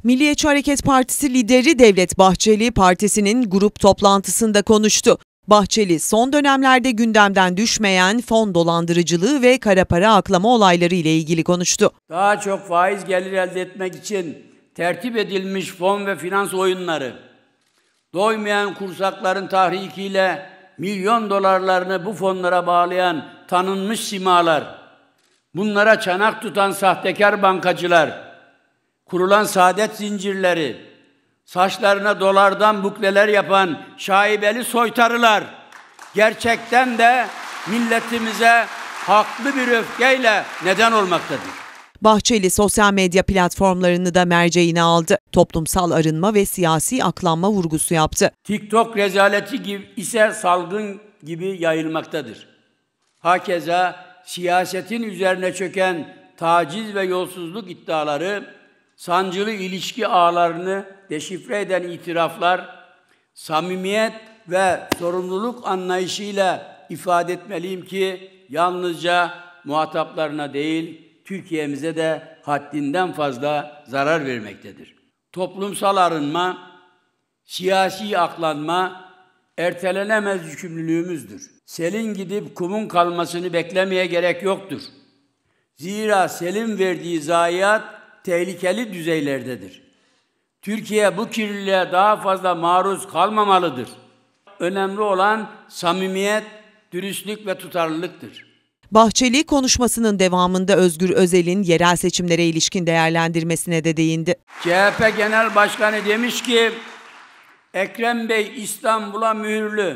Milliyetçi Hareket Partisi lideri Devlet Bahçeli, partisinin grup toplantısında konuştu. Bahçeli, son dönemlerde gündemden düşmeyen fon dolandırıcılığı ve kara para aklama olayları ile ilgili konuştu. Daha çok faiz gelir elde etmek için tertip edilmiş fon ve finans oyunları, doymayan kursakların tahrikiyle milyon dolarlarını bu fonlara bağlayan tanınmış simalar, bunlara çanak tutan sahtekar bankacılar, kurulan saadet zincirleri, saçlarına dolardan bukleler yapan şaibeli soytarılar gerçekten de milletimize haklı bir öfkeyle neden olmaktadır. Bahçeli sosyal medya platformlarını da merceğine aldı. Toplumsal arınma ve siyasi aklanma vurgusu yaptı. TikTok rezaleti gibi ise salgın gibi yayılmaktadır. Hakeza siyasetin üzerine çöken taciz ve yolsuzluk iddiaları, sancılı ilişki ağlarını deşifre eden itiraflar, samimiyet ve sorumluluk anlayışıyla ifade etmeliyim ki yalnızca muhataplarına değil, Türkiye'mize de haddinden fazla zarar vermektedir. Toplumsal arınma, siyasi aklanma, ertelenemez yükümlülüğümüzdür. Selin gidip kumun kalmasını beklemeye gerek yoktur. Zira selin verdiği zayiat tehlikeli düzeylerdedir. Türkiye bu kirliliğe daha fazla maruz kalmamalıdır. Önemli olan samimiyet, dürüstlük ve tutarlılıktır. Bahçeli konuşmasının devamında Özgür Özel'in yerel seçimlere ilişkin değerlendirmesine de değindi. CHP Genel Başkanı demiş ki, Ekrem Bey İstanbul'a mühürlü.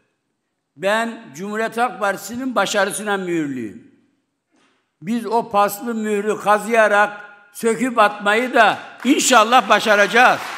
Ben Cumhuriyet Halk Partisi'nin başarısına mühürlüyüm. Biz o paslı mührü kazıyarak söküp atmayı da inşallah başaracağız.